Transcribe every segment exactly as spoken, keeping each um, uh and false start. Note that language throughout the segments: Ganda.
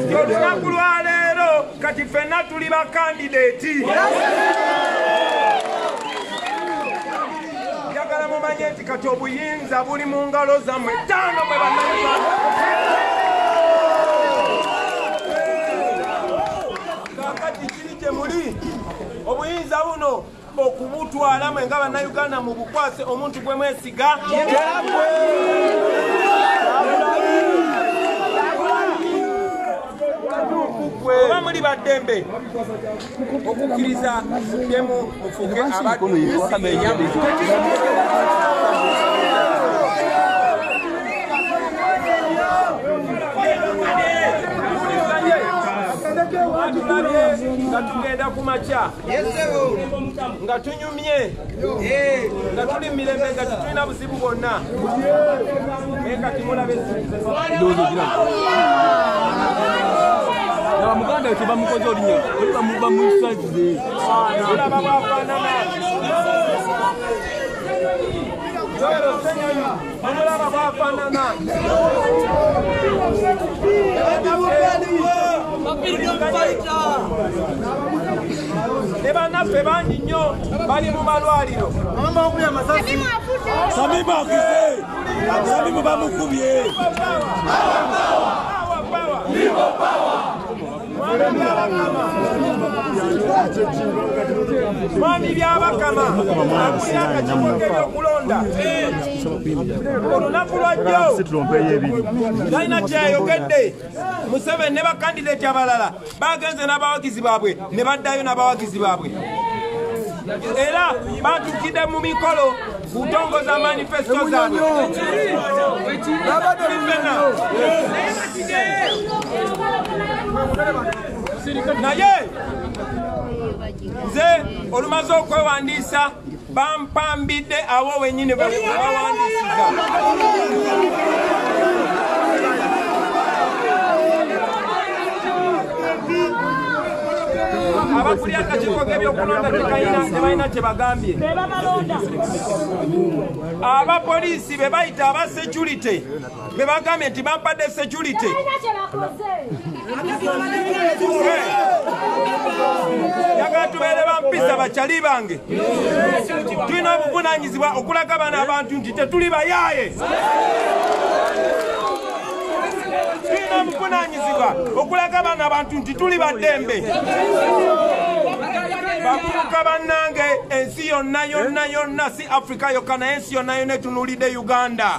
olunaku lwa leero kati ffenna tuli bakandideeti njagala mumanye nti kati obuyinza buli mu ngalo zammwe ttaano mwe bannayuganda kakati kiri gye muli obuyinza buno okubutwala mwe nga bannayuganda mu bukwase omuntu gwe mwesiga oba muli baddembe okukkiriza muddemu mufuuke abaddu nga tugenda ku makya nga tunyumye nga tuli mirembe nga tetulina buzibu bwonna kati mulabe muganda wetu bamukoze olinya oli bamusaze olaba bwafaanana omulaba bwafaanana ne bannaffe bangi nnyo bali mu malwaliro samimu akize samimu bamukubye mwami byabakama akulira akakiiko k'ebyokulonda olunaku lwajjo talina kyayogedde Museveni ne bakandideeti abalala bagenze n'abawagizi baabwe ne baddayo n'abawagizi baabwe era batukidde mu mikolo kutongoza manifesto zaabwe naye nze olumaze okwewandiisa bampambidde awo wenyini bawandiisiza abakuli akakiiko k'ebyokulonda tebalina kye bagambye abapoliisi be bayita aba security be bagambye nti bampadde security yagala tubeere bampisa bakyali bange tulina obuvunaanyizibwa okulaga bana abantu nti tetuli bayaaye tulina obuvunaanyizibwa okulaga bana abantu nti tuli baddembe bavubuka bannange ensi yonna yonna yonna si Afrika yokka naye ensi yonna yonna etunuulidde Uganda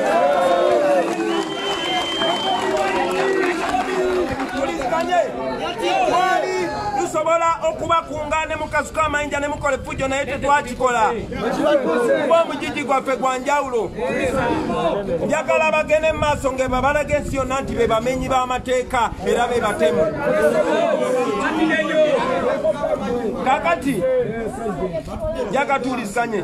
tulisiganye twali tusobola okubakunga ne mukasuka amayinja ne mukola effujjo naye tetwakikola kuba omugigi gwaffe gwa njawulo njagala bagende mu maaso nga babalaga ensi yonna nti be bamenyi b'amateeka era be batemu kakati njaga tulisanye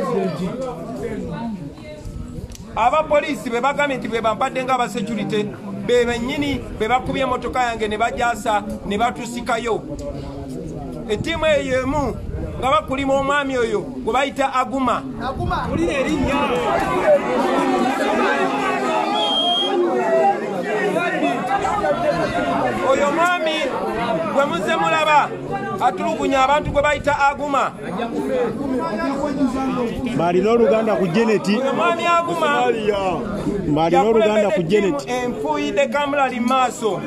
abapoliisi be bagambye nti be bampadde ng'abasecurity be bennyini be bakubye emotoka yange ne bajasa ne batusikayo ettiimu eyo emu nga bakulima omwami oyo gwe bayita Aguma oyo mwami gwe muze mulaba atulugunya abantu gwe bayita Aguma balina oluganda ku Jeneti mwami Aguma balina oluganda ku Jeneti enfuyidde kamulali maaso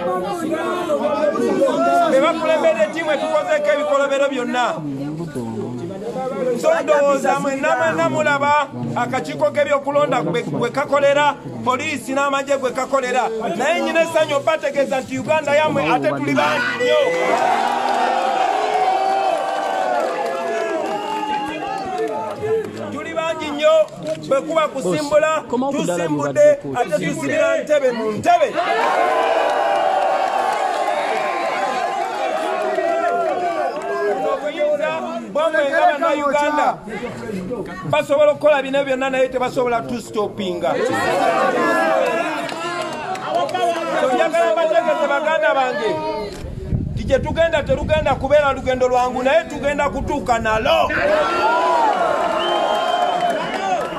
be bakulembedde ettiimu etukozeeko ebikolobero byonna so ndowooza mwenna mwenna mulaba akakiiko k'ebyokulonda gwe kakolera poliisi n'amagye gwe kakolera naye nyina essanyu obategeeza nti Uganda yammwe ate tuli bangi nnyo tuli bangi nnyo bwe kuba kusimbula tusimbudde ate tusibira ntebe mu ntebe bwamwe nga bannayuganda basobola okukola bino byonna naye tebasobola tustopinga njagala mbategeeze baganda bange ti gye tugenda terugenda kubeera lugendo lwangu naye tugenda kutuuka nalo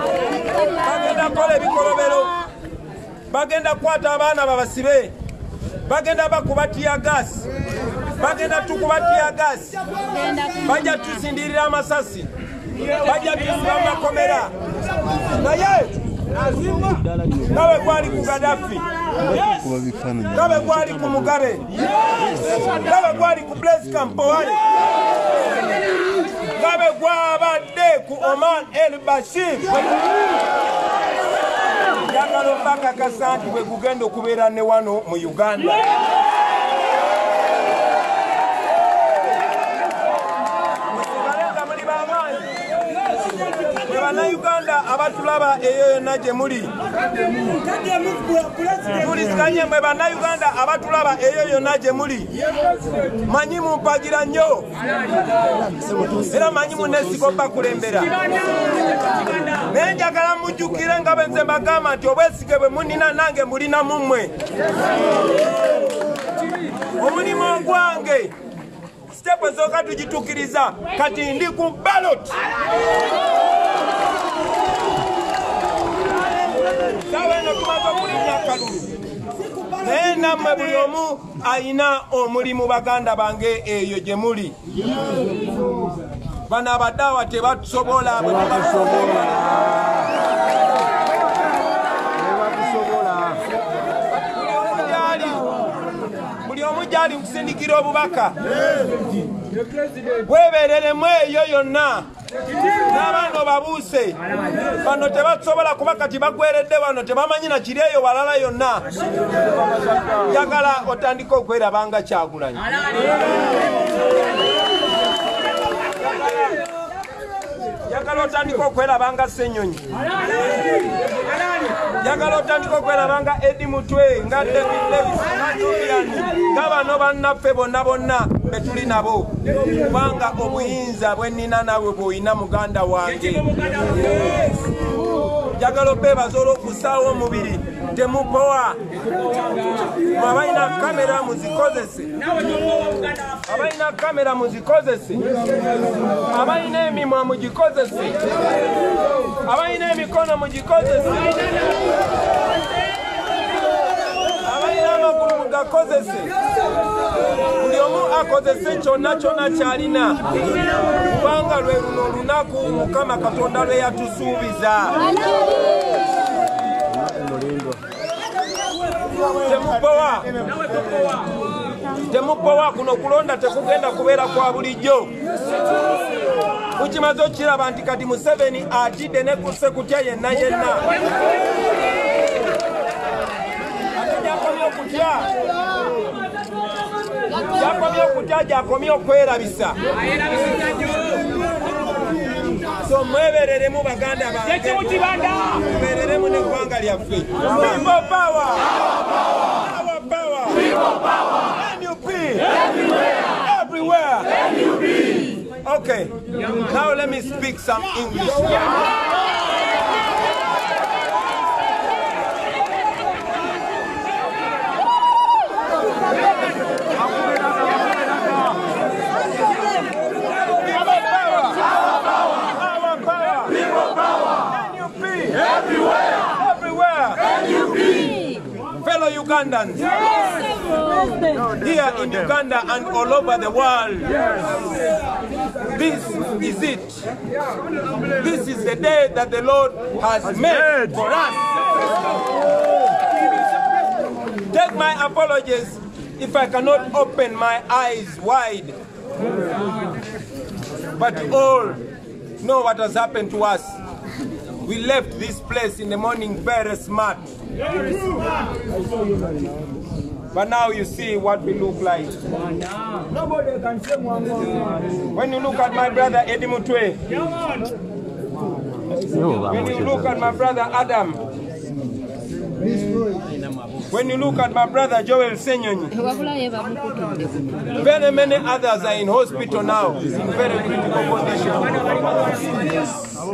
bagenda kukola ebikolobero bagenda kukwata abaana babasibe bagenda bakubatia gas bagenda tukubatia gas bajja tusindirira amasasi bajja tusiba makomera naye nawe gwali ku Gaddafi nawe gwali ku Mugabe nawe gwali ku Blaise Compaoré nawe gwabadde ku Omar el-Bashir Yagalo mpaka kasanti bwe kugenda okubeera ne wano mu Uganda. Bannayuganda abatulaba eyo yonna gye muli. Tulisikanye mwe bannayuganda abatulaba eyo yonna gye muli. Manyi mumpagira nnyo. Era manyi muneesiga bakulembera. Naye njagala mujjukire nga bwe nze mbagamba nti obwesige bwe munina nange mulina mummwe. Omulimu ogwange step ezooka tugitukiriza kati ndi ku ballot. Sawe no tumaze okulinnya akalulu. Naye nammwe buli omu ayina omulimu baganda bange eyo gye muli. Bano abaddawa tebatusobola bwe tebatusobola. Buli omu gyali nkusindikira obubaka. Weebereremu eyo yonna. N'abaana babuuse. Bano tebatusobola kuba kati bagweredde wano tebamanyi na kiri eyo walala yonna. Njagala otandika okwerabanga Kyagulanyi. Yagala otandika okwerabanga Ssenyonyi. Yagala otandika okwerabanga Eddie Mutwe nga David Davis nga Julian nga bano bannaffe bonna bonna be tuli nabo. Kubanga obuyinza bwe nnina nawe bw'olina muganda wange. Yagala obeebaza olw'okussaawo omubiri temupowa. Abalina kamera muzikozese. Abalina kamera muzikozese. Abalina emimwa mugikozese. Abalina emikono mugikozese. Abalina amagulu mugakozese. Buli omu akozese kyonna kyonna kyalina. Kubanga lwe luno olunaku Mukama Katonda lwe yatusuubiza. Temupowa. Temupowa kuno kulonda tekugenda kubeera kwa bulijjo. Mukimaze okiraba nti kati Museveni atidde ne ku Sekutya yenna yenna. Ate gyakomye okutya. Gyakomye okutya gyakomye okwerabisa. So mwebereremu baganda bange. Mwebereremu n'eggwanga lyaffe. People power. Our power. People power. N U P. Everywhere. Everywhere. N U P. Okay. Now let me speak some English. Everywhere, everywhere, N U P. Fellow Ugandans, yes. Here in Uganda and all over the world, yes. This is it. This is the day that the Lord has, has made, made for us. Take my apologies if I cannot open my eyes wide, but all know what has happened to us. We left this place in the morning very smart. But now you see what we look like. When you look at my brother Eddie Mutwe, when you look at my brother Adam, when you look at my brother Joel Senyonyi, very many others are in hospital now in very critical condition.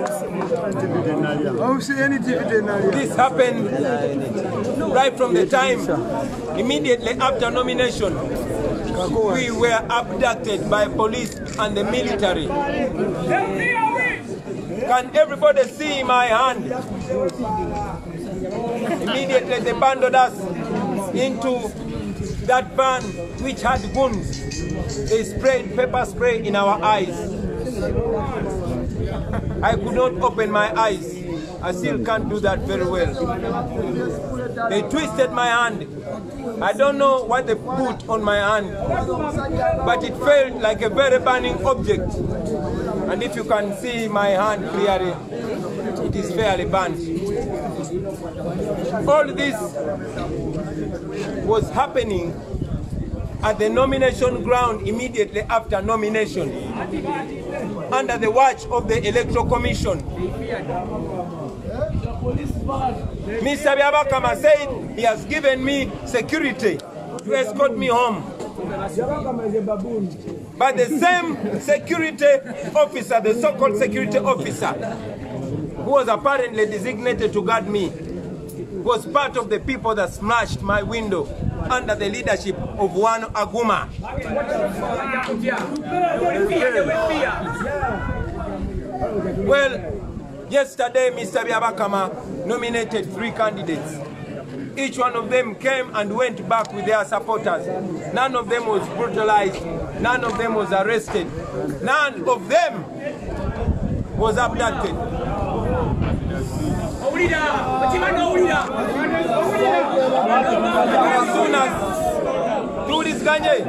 This happened right from the time immediately after nomination. We were abducted by police and the military. Can everybody see my hand? Immediately they bundled us into that van which had wounds, they sprayed pepper spray in our eyes. I could not open my eyes. I still can't do that very well. They twisted my hand. I don't know what they put on my hand, but it felt like a very burning object. And if you can see my hand clearly, it is fairly burnt. All this was happening at the nomination ground immediately after nomination, under the watch of the Electoral Commission. Mister Byabakama said he has given me security to escort me home. But the same security officer, the so-called security officer, who was apparently designated to guard me, was part of the people that smashed my window under the leadership of one Aguma. Well, yesterday Mister Byabakama nominated three candidates. Each one of them came and went back with their supporters. None of them was brutalized. None of them was arrested. None of them was abducted. As soon as do this Ganye,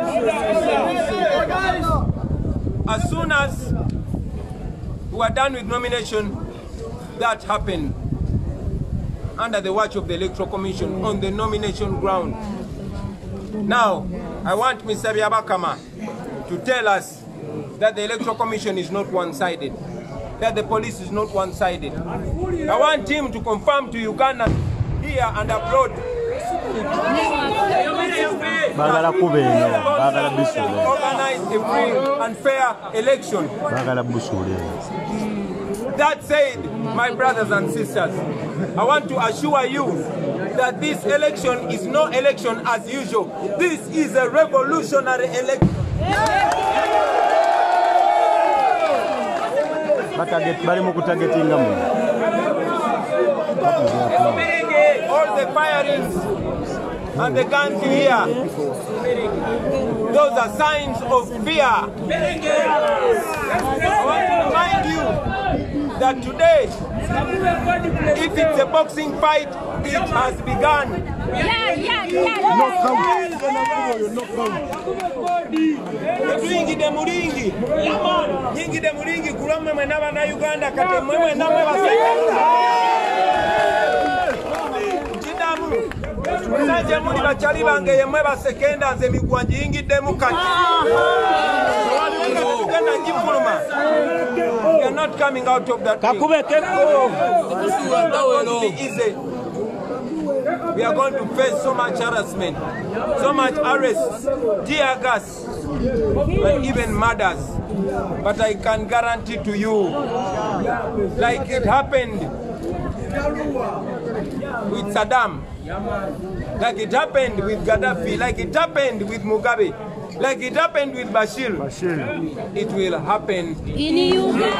as soon as we were done with nomination, that happened under the watch of the Electoral Commission on the nomination ground. Now, I want Mister Byabakama to tell us that the Electoral Commission is not one-sided, that the police is not one-sided. I want him to confirm to Uganda here and abroad organize a free and fair election. That said, my brothers and sisters, I want to assure you that this election is no election as usual. This is a revolutionary election. All the firings and the guns you hear, those are signs of fear. I want to remind you that today, if it's a boxing fight, it has begun. Yeah, yeah, yeah. Muringi de muringi. Nyingi de muringi kulamwe mwenaba na Uganda kate mwe na mwe basekenda. Chidamu. Sanje muri bachali bange yemwe basekenda nze migwanji yingi de mukati. We are not coming out of that. Easy. We are going to face so much harassment, so much arrests, tear gas, and even murders. But I can guarantee to you, like it happened with Saddam, like it happened with Gaddafi, like it happened with Mugabe, like it happened with Bashir, Bashir. It will happen in Uganda.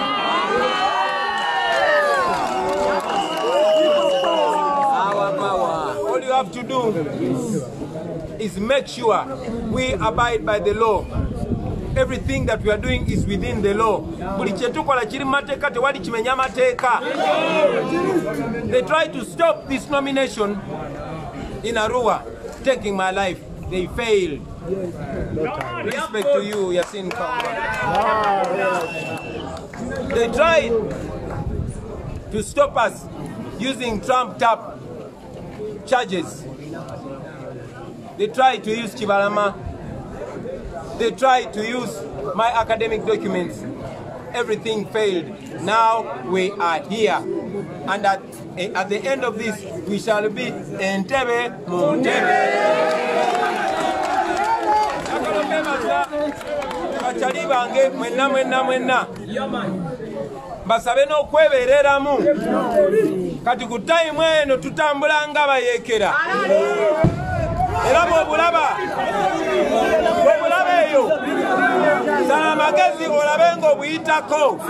Our power. All you have to do is make sure we abide by the law. Everything that we are doing is within the law. They tried to stop this nomination in Arua, taking my life. They failed. Respect to you, Yasin Kamba. They tried to stop us using trumped up charges. They tried to use Chibalama. They tried to use my academic documents. Everything failed. Now we are here. And at, at the end of this, we shall be Entebbe Muntebbe. Bachali bange mwenna mwenna mwenna basabe n'okwebereramu kati ku time eno tutambula nga bayekera era bw'obulaba bw'obulaba eyo sala amagezi olabe ng'obuyitako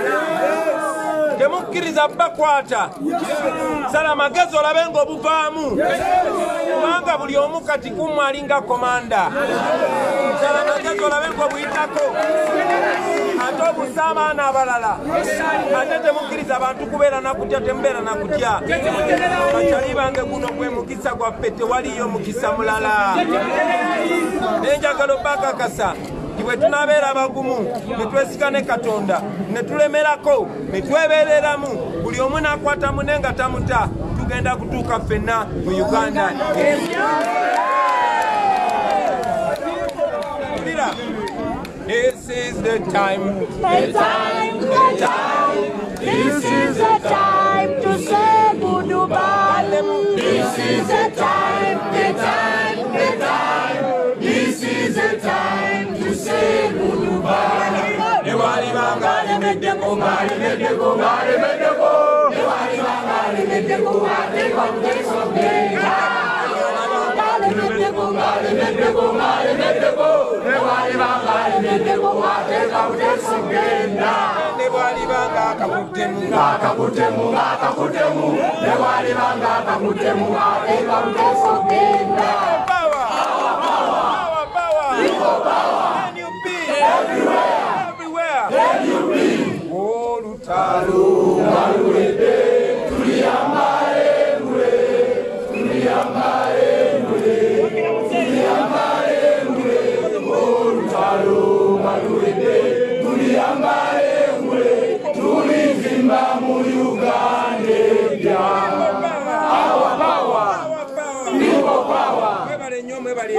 temukkiriza bakwata sala amagezi olabe ng'obuvaamu kubanga buli omu kati kumu alinga komanda sala najazo olabe ngo buyitako ate obusaamaana abalala ate temukkiriza abantu kubeera nakutya temubeera nakutya bakyali bange guno gwe mukisa gwaffe tewaliyo mukisa mulala nenjagala obbakakasa bwe tunabeera abagumu ne twesika ne Katonda ne tulemerako ne twebeereramu buli omu n'akwata munne nga tamuta tugenda kutuuka ffenna mu Uganda. This is the time, The time, the time. This is the time to say goodbye. This is the time, the time, the time. This is the time to say goodbye. Newali bangale medeko ngale medeko ngale medeko. Newali bangale medeko ngale medeko ngale medeko ngale medeko ngale medeko. Newali bangale medeko ngale medeko ngale. Newali banga kakutemu kakutemu kakutemu. Newali banga kakutemu ngale medeko ngale. Power, power, power, power. Can you be everywhere? Everywhere. Can you be? Oh, Lutalo, Malurede, Tuliamare, Mure, Tuliamare, Mure, Tuliamare, Mure, oh, Lutalo, Malurede, Tuliamare, Mure, Tulizimba mu Uganda. Our power, people power. Mwebale nnyo mwebale.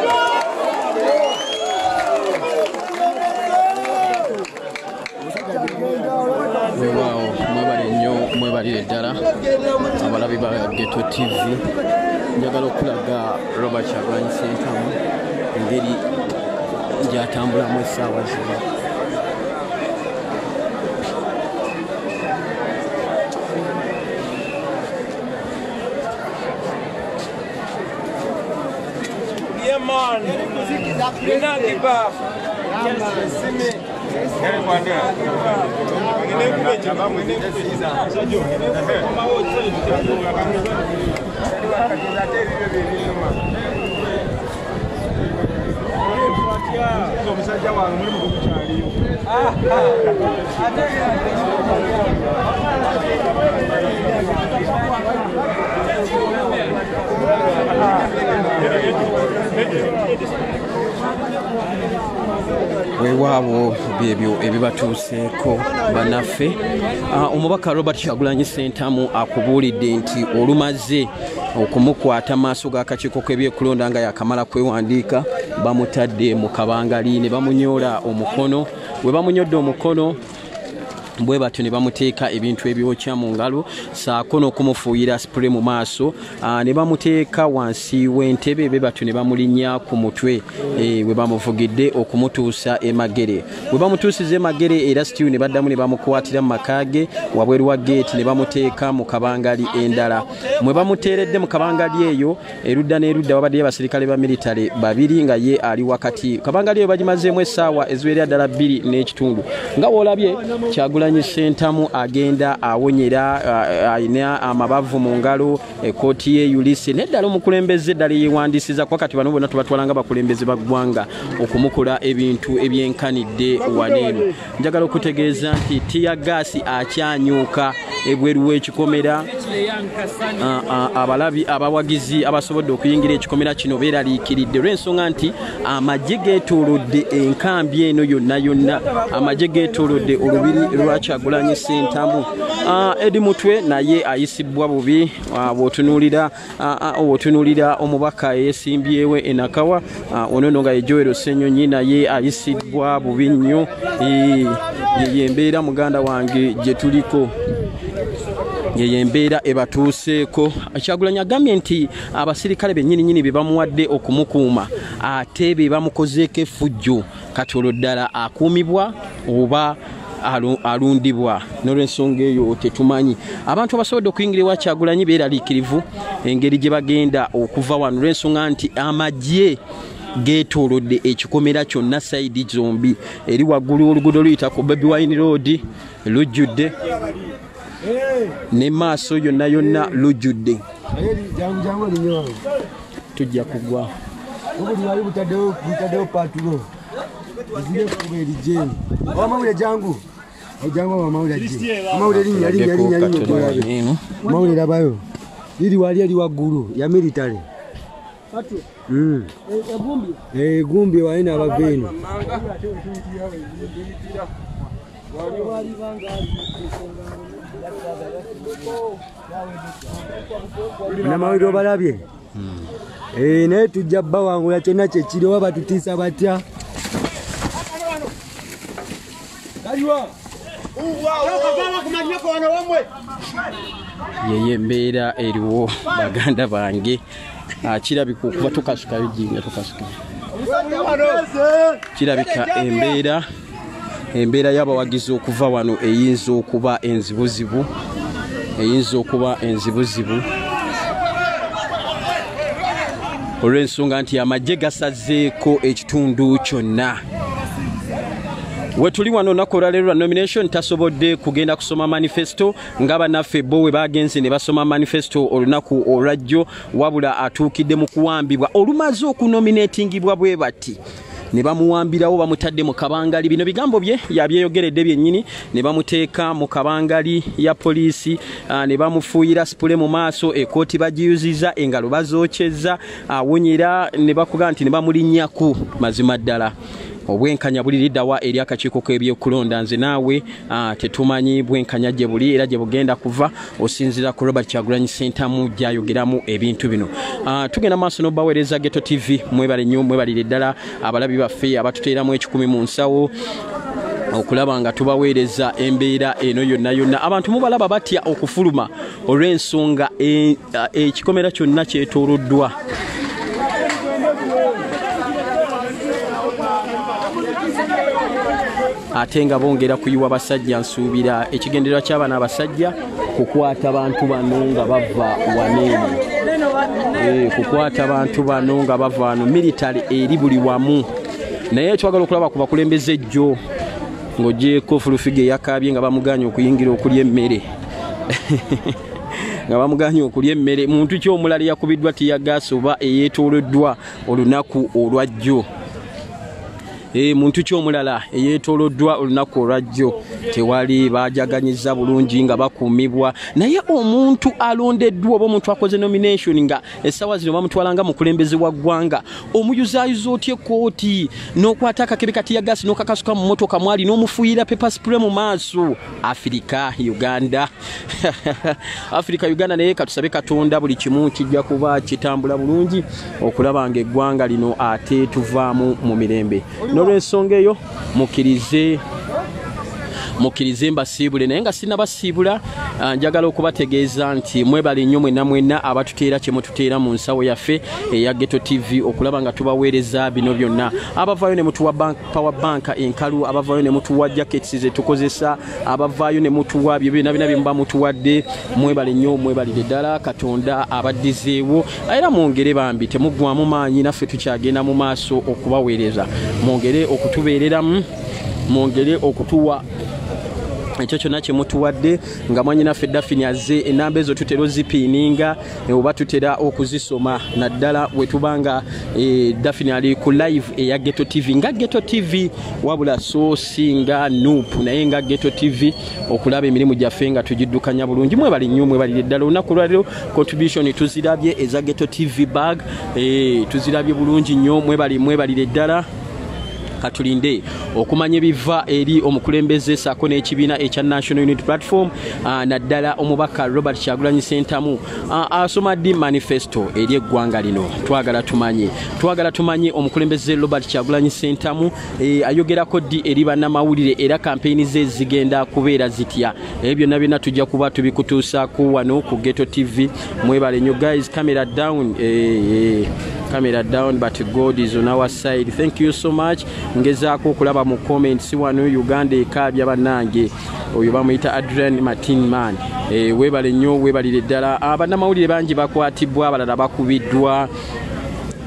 Weewaawo mwebale nnyo mwebalire ddala abalabi ba Ghetto T V. Njagala okulaga Robert Kyagulanyi Ssentamu engeri gy'atambulamu essaawa zino. Yeah, man. You're not give up. Yes, see me. Weewaawo byebyo ebibatuuseeko bannaffe. Omubaka Robert Kyagulanyi Ssentamu akubuulidde nti olumaze okumukwata maaso g'akakiiko k'ebyekulonda nga yakamala kwewandiika bamutadde mu kabangali ne bamunyoola omukono. Bwe bamunyodde omukono bwe batyo ne bamuteeka ebintu ebyokya mu ngalo saako n'okumufuuyira spray mu maaso ne bamuteeka wansi w'entebe be batyo ne bamulinnya ku mutwe bwe bamuvugidde okumutuusa emagere. Bwe bamutuusiza emagere era Stew ne baddamu ne bamukwatira mu maka ge wabweru wa geeti ne bamuteeka mu kabangali endala. Mwe bamuteeredde mu kabangali eyo erudda n'erudda wabaddeyo abasirikale ba militale babiri nga ye ali wakati. Kabangali eyo bagimazeemu essaawa eziwerera ddala bbiri n'ekitundu. Nga woolabye Kyagulanyi Ssentamu agenda awonyera ayina amabavu mu ngalo ekooti ye Ulisse neddala omukulembeze ddala yeewandisiza kwa kati bano bonna tubatwalanga bakulembeze baggwanga okumukola ebintu ebyenkanidde waneeno. Njagala okutegeeza nti tiyagaasi akyanyuuka ebweru w'ekikomera. Abalabi abawagizi abasobodde okuyingira ekikomera kino beeraliikiridde olw'ensonga nti amagye geetoolodde enkambi eno yonna yonna. Amagye geetoolodde olubiri lwa Kyagulanyi Ssentamu. Edi Mutwe naye ayisibwa bubi bw'otunuulira bw'otunuulira omubaka eyeesimbyewe enakawa ono nga ye Joel Ssenyonyi naye ayisibwa bubi nnyo. Ye mbeera muganda wange gye tuliko. Ye mbeera ebatuuseeko. Kyagulanyi agambye nti abasirikale bennyini nyini be bamuwadde okumukuuma ate be bamukozeeko effujjo kati olwo ddala akuumibwa oba alundibwa. N'olw'ensonga eyo tetumanyi. Abantu abasobodde okuyingira ewa Kyagulanyi beeraliikirivu engeri gye bagenda okuva wano olw'ensonga nti amagye geetoolodde ekikomera kyonna sayidi zombi. Eri waggulu oluguudo luyita ku Baby Wine Road lujjudde ne maaso yonna yonna lujjudde. tujja kugwa Ubuli wali butadeo butadeo patulo. Zile kubeli jeni. Wa mawule jangu. Ejangu wa mawule jeni. Mawule linyi linyi linyi linyi. Mawule labayo. Lili wali ali waguru ya military. Patu. Mm. E gumbi. Eh gumbi wa ina abaveni. Na mawule obalabye. Mm. Eh ne tujja bba wangu ya kyonna kye kiri oba batutiisa batya. Yeye mbeera eriwo baganda bange kirabika okuba tukasukayo jinja tukasuka kirabika embeera embeera y'abawagizi okuva wano eyinza okuba enzibuzibu eyinza okuba enzibuzibu olw'ensonga nti amagye gasazeeko ekitundu kyonna. We tuli wano nakola lero nomination tasobodde kugenda kusoma manifesto ngaba naffe bo we bagenze ne basoma manifesto olunaku olwajjo wabula atuukidde mu kuwambibwa olumaze okunominatingibwa bwe bati ne bamuwambirawo bamutadde mu kabangali. Bino bigambo bye yabyeyogeredde byennyini ne bamuteeka mu kabangali ya poliisi ne bamufuuyira sipule mu maaso ekooti bagiyuziza engalo bazookyeza awonyera ne bakuga nti ne bamulinnyaku mazima ddala. Obwenkanya buli liddawa eri akakiiko k'ebyokulonda nze naawe tetumanyi bwenkanya gye buli era gye bugenda kuva osinzira ku Robert Kyagulanyi Ssentamu gyayogeramu ebintu bino. Tugenda maaso n'obaweereza Ghetto T V mwebale nnyo mwebalire ddala abalabi baffe abatuteeramu ekikumi mu nsawo okulaba nga tubaweereza embeera eno yonna yonna. Abantu mubalaba batya okufuluma olw'ensonga ekikomera kyonna kyetooloddwa. Ate nga bongera kuyiwa basajja nsuubira ekigendererwa ky'abaana abasajja kukwata abantu bano nga bava waneeni. Eh, kukwata abantu bano nga bava wano military eri buli wamu. Naye twagala okulaba ku bakulembeze jjo ng'ogyeko Fulufige yakabye nga bamuganya okuyingira okulya emmere. nga bamuganya okulya emmere. Muntu ki omulala yakubiddwa tiyagaasi oba eyeetooloddwa olunaku olwajjo? E muntu ki omulala eyeetooloddwa olunaku olwajjo tewali bajaganyiza bulungi nga bakuumibwa. Naye omuntu alondeddwa oba omuntu akoze nomination nga essaawa zino bamutwalanga mukulembeze wa ggwanga omuyuzaayuza otya ekkooti n'okwata akakebe katiyagaasi n'okakasuka mu mmotoka mwali n'omufuuyira pepper spray mu maaso. Afirika Uganda Afirika Uganda naye katusabe Katonda buli kimu kijja kuba kitambula bulungi okulaba nga eggwanga lino ate tuvaamu mu mirembe. N'olw'ensonga eyo mukkirize mukkirize mbasiibule naye nga sina basiibula njagala okubategeeza nti mwebale nnyo mwenna mwenna abatuteera kye mututeera mu nsawo yaffe eya Ghetto T V okulaba nga tubaweereza bino byonna. Abavaayo ne mutuwa bank, power bank enkalu, abavaayo ne mutuwa jackets ze tukozesa, abavaayo ne mutuwa byo byonna bina bimba mutuwadde. Mwebale nnyo mwebalire ddala Katonda abaddizeewo era mwongere bambi temuggwamu maanyi naffe tukyagenda mu maaso okubaweereza. Mwongere okutubeereramu mwongere okutuwa ekyo kyonna kye mutuwadde nga mwanyinaffe Daphne azze enamba ezo tutera ozipiininga oba tutera okuzisoma naddala bwe tubanga e, Daphne ali ku live eya Ghetto T V nga Ghetto T V wabula so singa Noop naye nga Ghetto T V okulaba emirimu gyaffe nga tugiddukanya bulungi. Mwebali nnyo mwebalire ddala olunaku lwaliro contribution tuzirabye eza Ghetto T V bag e, tuzirabye bulungi nnyo mwebali mwebalire ddala. Katulinde okumanya ebiva eri omukulembeze saako n'ekibiina ekya National Unity Platform uh, naddala omubaka Robert Kyagulanyi Ssentamu uh, asoma ddi manifesto eri eggwanga lino. Twagala tumanye twagala tumanye omukulembeze Robert Kyagulanyi Ssentamu eh, ayogerako ddi eri bannamawulire era kampeyini ze zigenda kubeera zitya. Ebyo byonna byonna tujja kuba tubikutuusaako wano ku Ghetto T V. Mwebale nnyo guys, camera down eh, eh. Camera down but God is on our side. Thank you so much. Ngezaako okulaba mu comments wano Uganda ekabya bannange oyo bamuyita Adrian Martin man. E, webale nnyo webalire ddala. Abannamawulire bangi bakwatibwa abalala bakubiddwa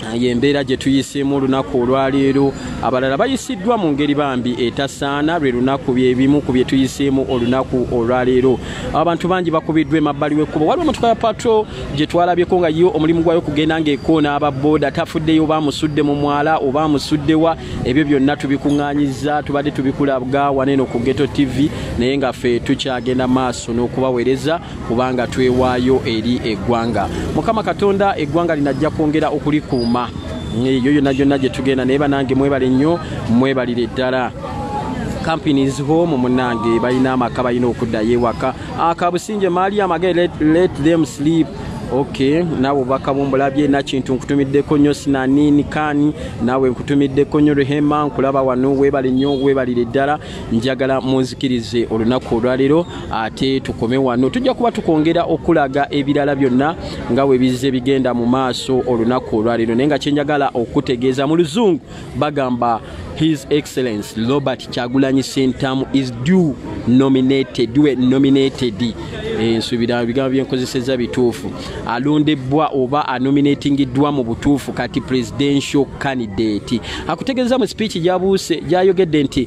yembeera gye tuyiseemu olunaku olwaleero abalala bayisiddwa mu ngeri bambi etasaana lwe lunaku byebimu ku bye tuyiseemu olunaku olwaleero abantu bangi bakubiddwa emabbali w'ekkubo waliwo emotoka ya patro gye twalabyeko nga yo omulimu gwayo kugenda ng'ekoona ababooda tafuddeyo oba amusudde mu mwala oba amusuddewa ebyo byonna tubikuŋŋaanyiza tubadde tubikulabwa waneeno ku Ghetto T V naye nga ffe tukyagenda maaso n'okubaweereza kubanga twewaayo eri eggwanga Mukama Katonda eggwanga linajja kwongera okulikuuma eyo yonna gyonna gye tugenda naye banange mwebale nnyo mwebalire ddala companies home munange balina amaka balina okuddayo ewaka akabusinje maali amage let, let them sleep okay nawe bakabumbulabye na kintu nkutumiddeko nnyo sinanini kani nawe nkutumiddeko nnyo Rehema nkulaba wano webale nnyo webalire ddala njagala munzikirize olunaku olwaleero ate tukome wano tujja kuba tukongera okulaga ebirala byonna nga we bizze bigenda mu maaso olunaku olwaleero naye nga kyenjagala okutegeeza mu luzungu bagamba His Excellency Robert Kyagulanyi Ssentamu is due nominated due nominated ensubira bigambo byenkozeseza bituufu alondebwa oba anominatingiddwa mu butuufu kati presidential candidate akutegeeza mu speech gyabuuse gyayogedde nti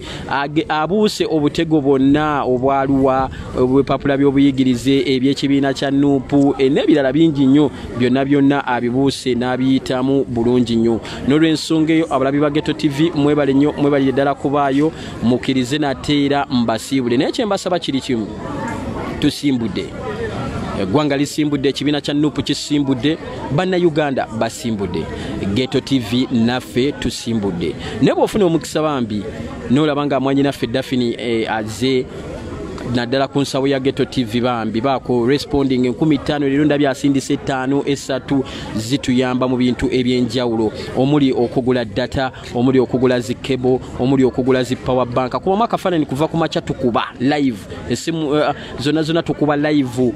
abuuse obutego bwonna obwaluwa obwepapula by'obuyigirize ebyekibiina kya nuupu n'ebirala bingi nnyo byonna byonna abibuuse n'abiyitamu bulungi nnyo n'olw'ensonga eyo abalabi ba Ghetto T V mwebale nnyo mwebalire ddala kubaayo mukkirize nateera mbasiibule naye kyembasaba kiri kimu tusimbudde eggwanga lisimbudde ekibiina kya nuupu kisimbudde bannayuganda basimbudde Ghetto T V naffe tusimbudde naye bw'ofuna omukisa bambi n'olaba nga mwanyi naffe Daphne eh, aze naddala ku nsawo ya Ghetto T V bambi baako responding enkumi ttaano leero ndabye asindise ettaano esatu zituyamba mu bintu ebyenjawulo omuli okugula data omuli okugula zi cable omuli okugula zi power bank kuba makafanani kuva ku macha tukuba live esimu uh, zona zona tukuba live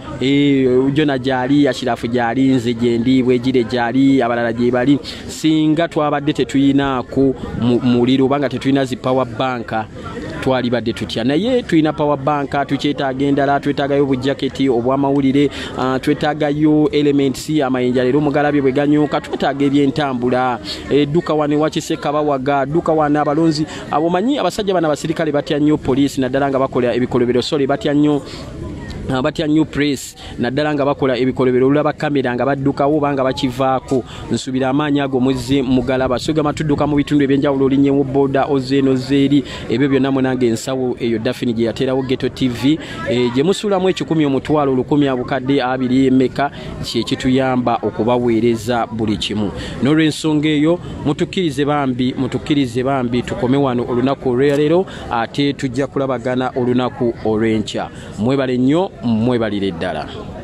eh jona jali ashirafu jali nze jendi bwejire jali abalala je bali singa twabadde tetuyinaako muliro banga tetuyina zi power bank twali badde tutya naye tuyina power bank tukyetaaga endala twetaagayo bujaketi obwamawulire uh, twetaagayo elements amayinja leero mugalabye bwe ganyuka twetaaga ebyentambula edduka wane wakiseka bawaga duka wana abalonzi abomanyi abasajja bana basirikale batya nnyo police naddala nga bakola ebikolobero sole batya nnyo batya new press naddala nga bakola ebikolobero olaba kamera nga baddukawo banga bakivaako nsubira amaanyi ago mwezi mugalaba soga matudduka mu bitundu ebyenjawulo olinyewo boda ozeno zeri ebyo byonna munange ensawo eyo Daphne gye yateerawo Ghetto T V e, gye musulamu ekikumi omutwalo lukumi abukadde abiri emeka kye kituyamba okubaweereza buli kimu n'olw'ensonga eyo mutukkirize bambi mutukkirize bambi tukome wano olunaku olwaleero ate tujja kulabagana olunaku olw'enkya mwebale nnyo mwebalire ddala.